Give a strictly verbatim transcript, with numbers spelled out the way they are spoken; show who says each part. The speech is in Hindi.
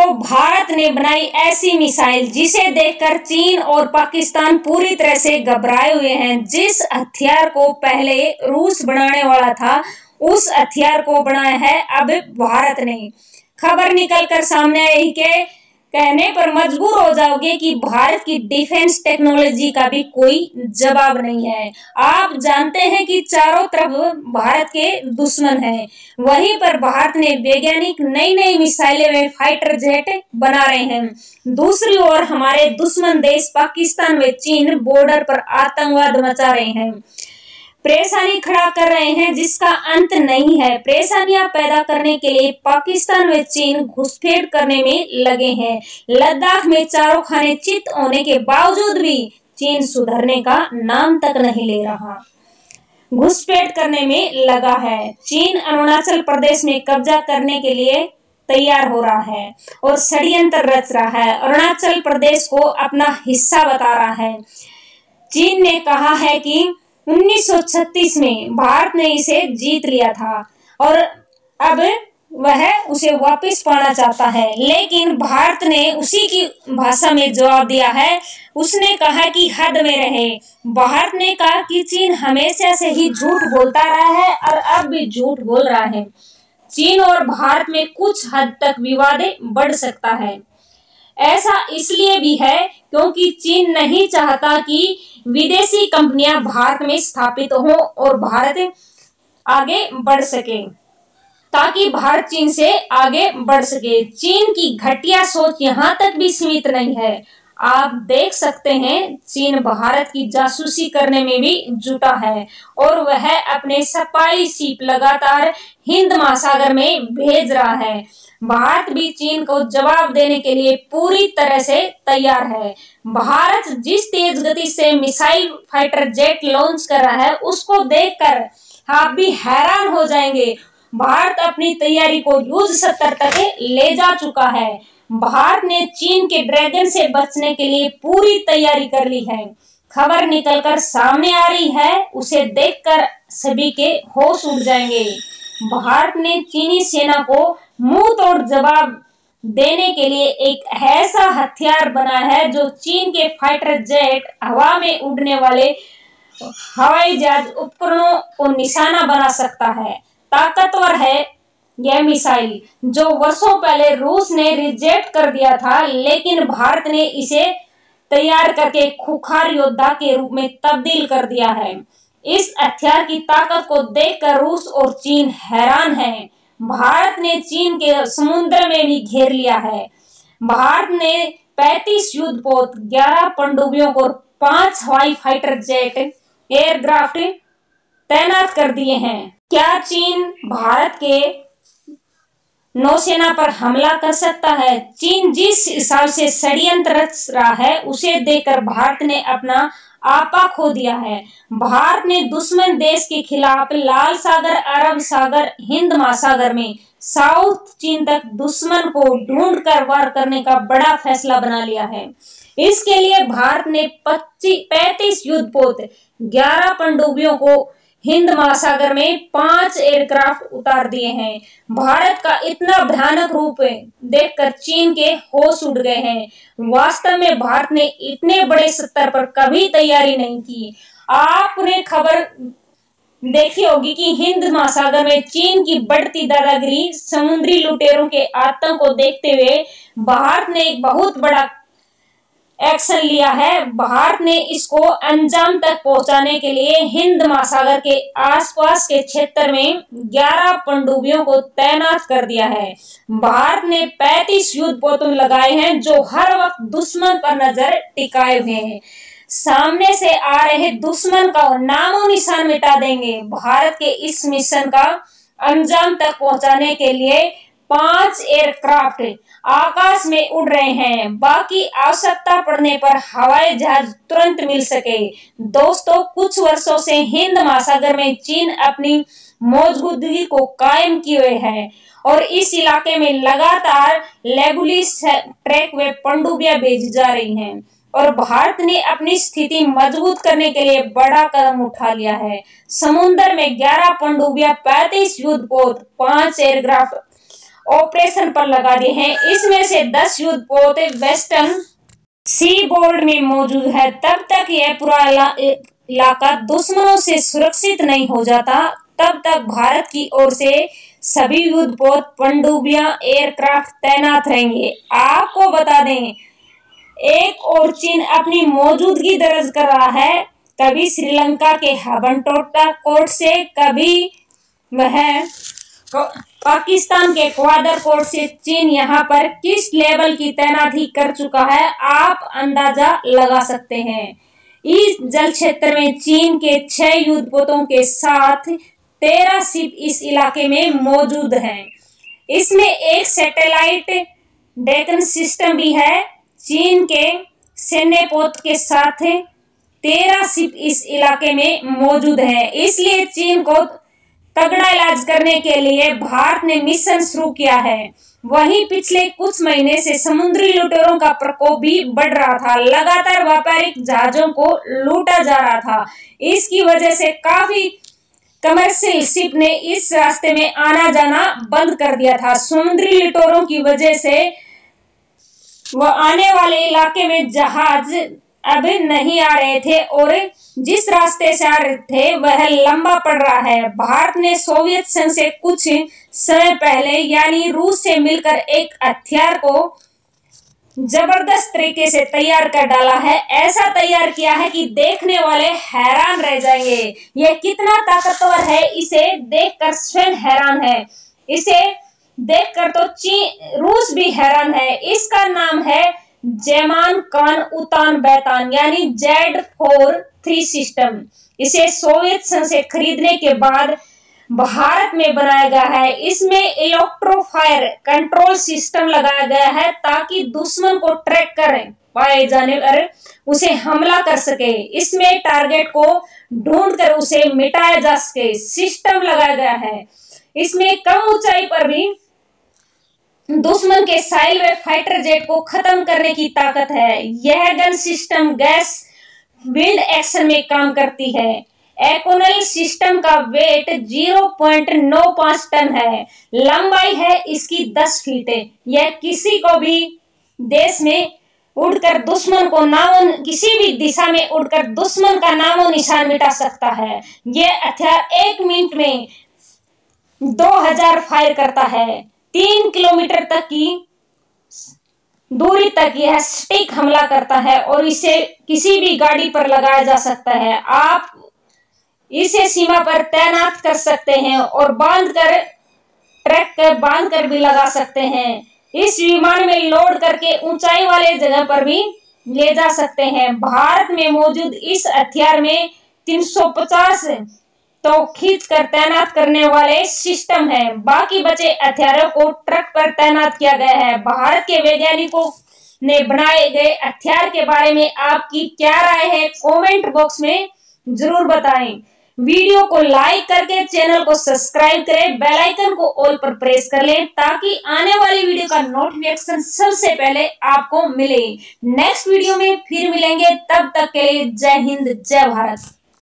Speaker 1: भारत ने बनाई ऐसी मिसाइल जिसे देखकर चीन और पाकिस्तान पूरी तरह से घबराए हुए हैं। जिस हथियार को पहले रूस बनाने वाला था, उस हथियार को बनाया है अब भारत ने। खबर निकलकर सामने आई के कहने पर मजबूर हो जाओगे कि भारत की डिफेंस टेक्नोलॉजी का भी कोई जवाब नहीं है। आप जानते हैं कि चारों तरफ भारत के दुश्मन हैं, वहीं पर भारत ने वैज्ञानिक नई नई मिसाइलें व फाइटर जेट बना रहे हैं। दूसरी ओर हमारे दुश्मन देश पाकिस्तान व चीन बॉर्डर पर आतंकवाद मचा रहे हैं, परेशानी खड़ा कर रहे हैं जिसका अंत नहीं है। परेशानियां पैदा करने के लिए पाकिस्तान व चीन घुसपैठ करने में लगे हैं। लद्दाख में चारों खाने चित होने के बावजूद भी चीन सुधरने का नाम तक नहीं ले रहा, घुसपैठ करने में लगा है। चीन अरुणाचल प्रदेश में कब्जा करने के लिए तैयार हो रहा है और षड्यंत्र रच रहा है। अरुणाचल प्रदेश को अपना हिस्सा बता रहा है। चीन ने कहा है कि उन्नीस सौ छत्तीस में भारत ने इसे जीत लिया था और अब वह उसे वापस पाना चाहता है, लेकिन भारत ने उसी की भाषा में जवाब दिया है। उसने कहा कि हद में रहे। भारत ने कहा कि चीन हमेशा से ही झूठ बोलता रहा है और अब भी झूठ बोल रहा है। चीन और भारत में कुछ हद तक विवाद बढ़ सकता है। ऐसा इसलिए भी है क्योंकि चीन नहीं चाहता कि विदेशी कंपनियां भारत में स्थापित हो और भारत आगे बढ़ सके, ताकि भारत चीन से आगे बढ़ सके। चीन की घटिया सोच यहाँ तक भी सीमित नहीं है। आप देख सकते हैं चीन भारत की जासूसी करने में भी जुटा है और वह अपने स्पाई शिप लगातार हिंद महासागर में भेज रहा है। भारत भी चीन को जवाब देने के लिए पूरी तरह से तैयार है। भारत जिस तेज गति से मिसाइल फाइटर जेट लॉन्च कर रहा है, उसको देखकर आप भी हैरान हो जाएंगे। भारत अपनी तैयारी को युद्ध स्तर तक ले जा चुका है। भारत ने चीन के ड्रैगन से बचने के लिए पूरी तैयारी कर ली है। खबर निकलकर सामने आ रही है, उसे देखकर सभी के होश उड़ जाएंगे। भारत ने चीनी सेना को मुंह तोड़ जवाब देने के लिए एक ऐसा हथियार बना है जो चीन के फाइटर जेट, हवा में उड़ने वाले हवाई जहाज उपकरणों को निशाना बना सकता है। ताकतवर है यह मिसाइल, जो वर्षों पहले रूस ने रिजेक्ट कर दिया था, लेकिन भारत ने इसे तैयार करके खूंखार योद्धा के रूप में तब्दील कर दिया है। इस हथियार की ताकत को देखकर रूस और चीन हैरान हैं। भारत ने चीन के समुद्र में भी घेर लिया है। भारत ने पैंतीस युद्धपोत, ग्यारह पनडुब्बियों और पांच हवाई फाइटर जेट एयरक्राफ्ट तैनात कर दिए हैं। क्या चीन भारत के नौसेना पर हमला कर सकता है? चीन जिस हिसाब से षड्यंत्र रच रहा है, उसे देखकर भारत ने अपना आपा खो दिया है। भारत ने दुश्मन देश के खिलाफ लाल सागर, अरब सागर, हिंद महासागर में साउथ चीन तक दुश्मन को ढूंढ कर वार करने का बड़ा फैसला बना लिया है। इसके लिए भारत ने पैंतीस युद्धपोत, ग्यारह पनडुब्बियों को हिंद महासागर में पांच एयरक्राफ्ट उतार दिए हैं। भारत का इतना भयानक रूप देखकर चीन के होश उड़ गए हैं। वास्तव में भारत ने इतने बड़े स्तर पर कभी तैयारी नहीं की। आपने खबर देखी होगी कि हिंद महासागर में चीन की बढ़ती दादागिरी, समुद्री लुटेरों के आतंक को देखते हुए भारत ने एक बहुत बड़ा एक्शन लिया है। भारत ने इसको अंजाम तक पहुंचाने के लिए हिंद महासागर के आसपास के क्षेत्र में ग्यारह पनडुब्बियों को तैनात कर दिया है। भारत ने पैंतीस युद्धपोतों लगाए हैं जो हर वक्त दुश्मन पर नजर टिकाए हुए हैं। सामने से आ रहे दुश्मन का नामो निशान मिटा देंगे। भारत के इस मिशन का अंजाम तक पहुंचाने के लिए पांच एयरक्राफ्ट आकाश में उड़ रहे हैं। बाकी आवश्यकता पड़ने पर हवाई जहाज तुरंत मिल सके। दोस्तों, कुछ वर्षों से हिंद महासागर में चीन अपनी मौजूदगी को कायम किए हुए है और इस इलाके में लगातार लेगुलिस ट्रैक व पनडुब्बियां भेजी जा रही हैं और भारत ने अपनी स्थिति मजबूत करने के लिए बड़ा कदम उठा लिया है। समुद्र में ग्यारह पनडुब्बियां, पैंतीस युद्धपोत, पांच एयरक्राफ्ट ऑपरेशन पर लगा दिए हैं। इसमें से दस युद्धपोत वेस्टर्न सी बोर्ड में मौजूद है। तब तक यह पूरा इलाका दुश्मनों से सुरक्षित नहीं हो जाता, तब तक भारत की ओर से सभी युद्धपोत पनडुब्बियां एयरक्राफ्ट तैनात रहेंगे। आपको बता दें, एक और चीन अपनी मौजूदगी दर्ज कर रहा है, कभी श्रीलंका के हबनटोटा कोर्ट से, कभी वह पाकिस्तान के ग्वादर कोर्ट से चीन यहाँ पर किस लेवल की तैनाती कर चुका है आप अंदाजा लगा सकते हैं। इस जल क्षेत्र में चीन के छह युद्धपोतों के साथ तेरह शिप इस इलाके में मौजूद हैं। इसमें एक सैटेलाइट डेकन सिस्टम भी है। चीन के सैन्य पोत के साथ तेरह शिप इस इलाके में मौजूद हैं। इसलिए चीन को तगड़ा इलाज करने के लिए भारत ने मिशन शुरू किया है। वहीं पिछले कुछ महीने से समुद्री लुटेरों का प्रकोप भी बढ़ रहा था। लगातार व्यापारिक जहाजों को लूटा जा रहा था। इसकी वजह से काफी कमर्शियल शिप ने इस रास्ते में आना जाना बंद कर दिया था। समुद्री लुटेरों की वजह से वह आने वाले इलाके में जहाज अब नहीं आ रहे थे और जिस रास्ते से आ रहे थे वह लंबा पड़ रहा है। भारत ने सोवियत संघ से कुछ समय पहले यानी रूस से मिलकर एक हथियार को जबरदस्त तरीके से तैयार कर डाला है। ऐसा तैयार किया है कि देखने वाले हैरान रह जाएंगे। यह कितना ताकतवर है इसे देखकर स्वयं हैरान है। इसे देखकर तो चीन रूस भी हैरान है। इसका नाम है जैमान कान उतान बैतान यानी जेड फोर थ्री सिस्टम। इसे सोवियत संघ से खरीदने के बाद भारत में बनाया गया है। इसमें इलेक्ट्रोफायर कंट्रोल सिस्टम लगाया गया है ताकि दुश्मन को ट्रैक कर पाए जाने पर उसे हमला कर सके। इसमें टारगेट को ढूंढकर उसे मिटाया जा सके सिस्टम लगाया गया है। इसमें कम ऊंचाई पर भी दुश्मन के साइल व फाइटर जेट को खत्म करने की ताकत है। यह gun system gas wind action में काम करती है। एकोनल सिस्टम का वेट ज़ीरो पॉइंट नौ पाँच टन है। लंबाई है इसकी दस फीट। यह किसी को भी देश में उड़कर दुश्मन को नामो किसी भी दिशा में उड़कर दुश्मन का नामो निशान मिटा सकता है। यह हथियार एक मिनट में दो हज़ार फायर करता है। तीन किलोमीटर तक की दूरी तक यह स्टिक हमला करता है और इसे किसी भी गाड़ी पर लगाया जा सकता है। आप इसे सीमा पर तैनात कर सकते हैं और बांध कर ट्रैक कर बांध कर भी लगा सकते हैं। इस विमान में लोड करके ऊंचाई वाले जगह पर भी ले जा सकते हैं। भारत में मौजूद इस हथियार में तीन सौ पचास तो खींच कर तैनात करने वाले सिस्टम है। बाकी बचे हथियारों को ट्रक पर तैनात किया गया है। भारत के वैज्ञानिकों ने बनाए गए हथियार के बारे में आपकी क्या राय है कमेंट बॉक्स में जरूर बताएं। वीडियो को लाइक करके चैनल को सब्सक्राइब करें, बेल आइकन को ऑल पर प्रेस कर लें ताकि आने वाली वीडियो का नोटिफिकेशन सबसे पहले आपको मिले। नेक्स्ट वीडियो में फिर मिलेंगे, तब तक के लिए जय हिंद जय भारत।